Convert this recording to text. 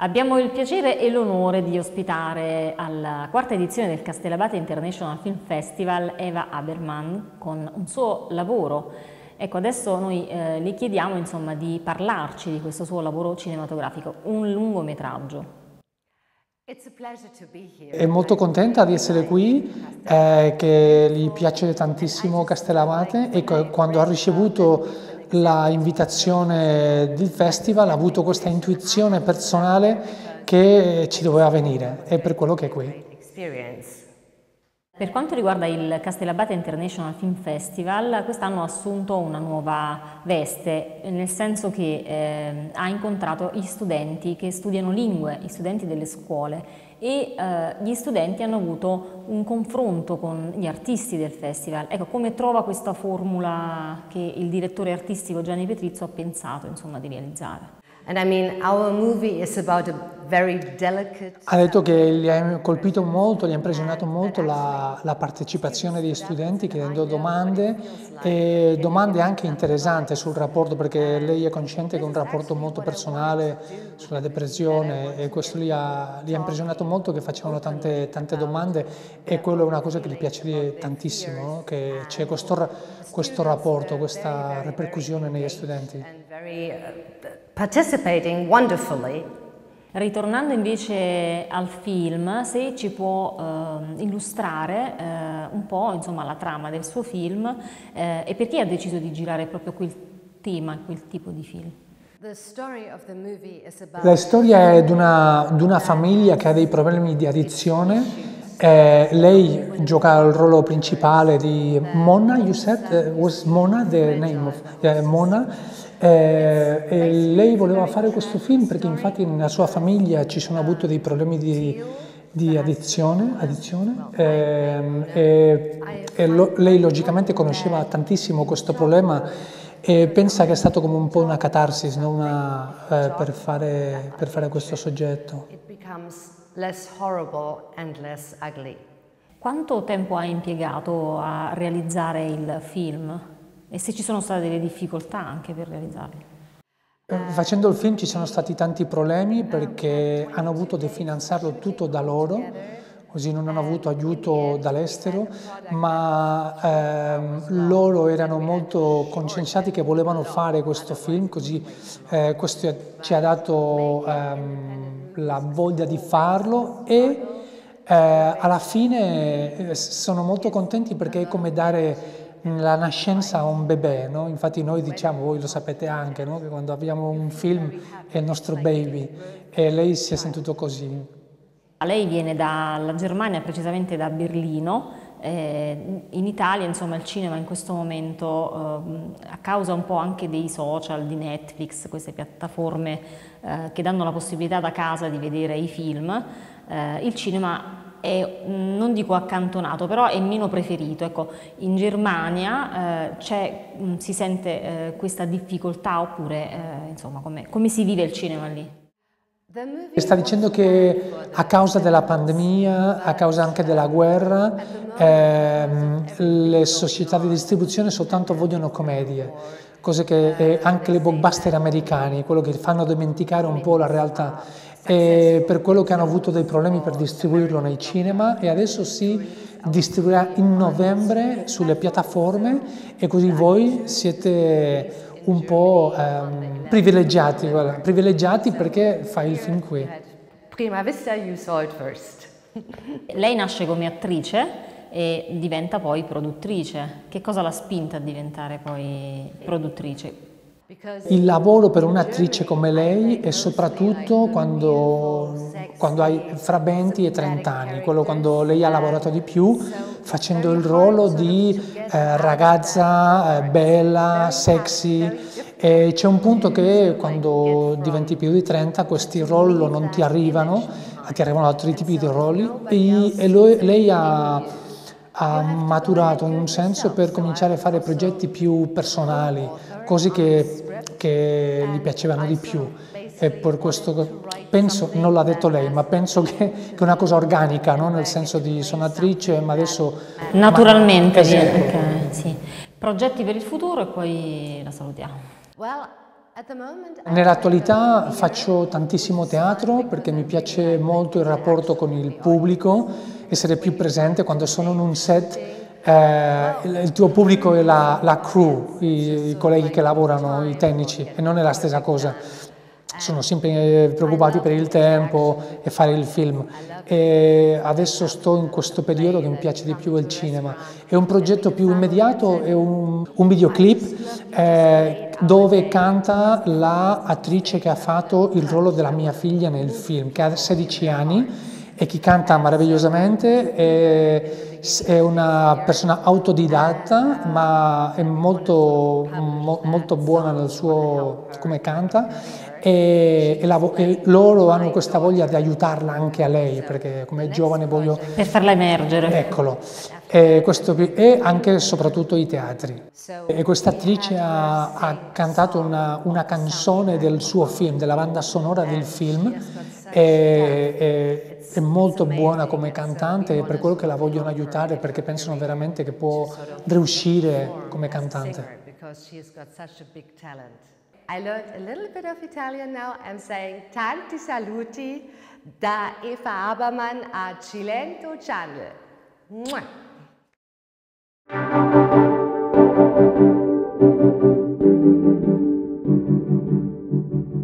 Abbiamo il piacere e l'onore di ospitare alla quarta edizione del Castellabate International Film Festival Eva Habermann con un suo lavoro. Ecco, adesso noi le chiediamo insomma di parlarci di questo suo lavoro cinematografico, un lungometraggio. È molto contenta di essere qui, che gli piace tantissimo Castellabate e quando ha ricevuto la invitazione del festival ha avuto questa intuizione personale che ci doveva venire, è per quello che è qui. Per quanto riguarda il Castellabate International Film Festival, quest'anno ha assunto una nuova veste, nel senso che ha incontrato gli studenti che studiano lingue, gli studenti delle scuole, e gli studenti hanno avuto un confronto con gli artisti del festival. Ecco, come trova questa formula che il direttore artistico Gianni Petrizzo ha pensato, insomma, di realizzare? Ha detto che gli ha colpito molto, gli ha impressionato molto la partecipazione degli studenti chiedendo domande e domande anche interessanti sul rapporto, perché lei è consciente che è un rapporto molto personale sulla depressione e questo gli ha impressionato molto, che facevano tante domande e quello è una cosa che gli piace tantissimo, no? Che c'è questo rapporto, questa ripercussione negli studenti. Participating wonderfully. Ritornando invece al film, se ci può illustrare un po' insomma, la trama del suo film e perché ha deciso di girare proprio quel tema, quel tipo di film. La storia è di una famiglia che ha dei problemi di addizione. Lei gioca il ruolo principale di Mona, you said? Was Mona the name of Mona? E lei voleva fare questo film perché infatti nella sua famiglia ci sono avuto dei problemi di addizione lei logicamente conosceva tantissimo questo problema e pensa che è stato come un po' una catarsis, no? Per fare questo soggetto. Quanto tempo ha impiegato a realizzare il film? E se ci sono state delle difficoltà anche per realizzarli? Facendo il film ci sono stati tanti problemi perché hanno avuto di finanziarlo tutto da loro, così non hanno avuto aiuto dall'estero, ma loro erano molto conscienziati che volevano fare questo film, così questo ci ha dato la voglia di farlo e alla fine sono molto contenti perché è come dare la nascenza a un bebè, no? Infatti noi diciamo, voi lo sapete anche, no? Che quando abbiamo un film è il nostro baby e lei si è sentito così. Lei viene dalla Germania, precisamente da Berlino. In Italia insomma il cinema in questo momento a causa un po' anche dei social, di Netflix, queste piattaforme che danno la possibilità da casa di vedere i film, il cinema è, non dico accantonato, però è meno preferito. Ecco, in Germania si sente questa difficoltà oppure insomma come si vive il cinema lì? Sta dicendo che a causa della pandemia, a causa anche della guerra, le società di distribuzione soltanto vogliono commedie, cose che anche le blockbuster americani, quello che fanno dimenticare un po' la realtà. E per quello che hanno avuto dei problemi per distribuirlo nei cinema e adesso si distribuirà in novembre sulle piattaforme e così voi siete un po' privilegiati, guarda, privilegiati perché fai il film qui. Prima vista, you saw it first. Lei nasce come attrice e diventa poi produttrice. Che cosa l'ha spinta a diventare poi produttrice? Il lavoro per un'attrice come lei è soprattutto quando hai fra 20 e 30 anni, quello quando lei ha lavorato di più facendo il ruolo di ragazza bella, sexy, e c'è un punto che quando diventi più di 30 questi ruoli non ti arrivano altri tipi di ruoli e lei ha maturato in un senso per cominciare a fare progetti più personali, cose che gli piacevano di più e per questo penso, non l'ha detto lei, ma penso che è una cosa organica, no? Nel senso di sono attrice ma adesso... Naturalmente, esatto. sì. Progetti per il futuro e poi la salutiamo. Nell'attualità faccio tantissimo teatro perché mi piace molto il rapporto con il pubblico, essere più presente quando sono in un set. Il tuo pubblico è la crew, i colleghi che lavorano, i tecnici, e non è la stessa cosa. Sono sempre preoccupati per il tempo e fare il film. E adesso sto in questo periodo che mi piace di più il cinema. È un progetto più immediato, è un videoclip dove canta l'attrice che ha fatto il ruolo della mia figlia nel film, che ha 16 anni e che canta meravigliosamente. È una persona autodidatta, ma è molto buona nel suo come canta. E loro hanno questa voglia di aiutarla anche a lei, perché come giovane voglio... Per farla emergere. Eccolo, e anche e soprattutto i teatri. E questa attrice ha cantato una canzone del suo film, della banda sonora del film, è molto buona come cantante e per quello che la vogliono aiutare, perché pensano veramente che può riuscire come cantante. I learned a little bit of Italian now. I'm saying tanti saluti da Eva Habermann a Cilento Channel. Mua.